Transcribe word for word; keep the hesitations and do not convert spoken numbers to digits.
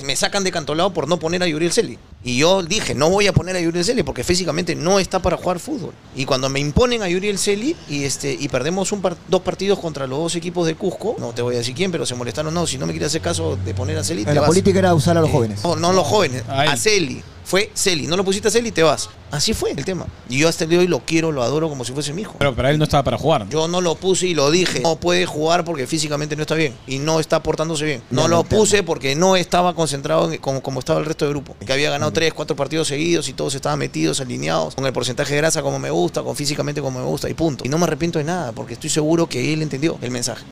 me sacan de Cantolao por no poner a Yuriel Celi. Y yo dije, no voy a poner a Yuriel Celi porque físicamente no está para jugar fútbol. Y cuando me imponen a Yuriel Celi y, este, y perdemos un par, dos partidos contra los dos equipos de Cusco, no te voy a decir quién, pero se molestaron, no, si no me quieres hacer caso de poner a Celi, te La vas. política era usar a los Eh, jóvenes. No, no los jóvenes, A él. a Celi. Fue Celi, no lo pusiste a Celi, te vas. Así fue el tema. Y yo hasta el día de hoy lo quiero, lo adoro como si fuese mi hijo. Pero para él no estaba para jugar. Yo no lo puse y lo dije. No puede jugar porque físicamente no está bien y no está portándose bien. No lo puse porque no estaba concentrado en- como, como estaba el resto del grupo. Que había ganado tres, cuatro partidos seguidos y todos estaban metidos, alineados, con el porcentaje de grasa como me gusta, con físicamente como me gusta y punto. Y no me arrepiento de nada porque estoy seguro que él entendió el mensaje.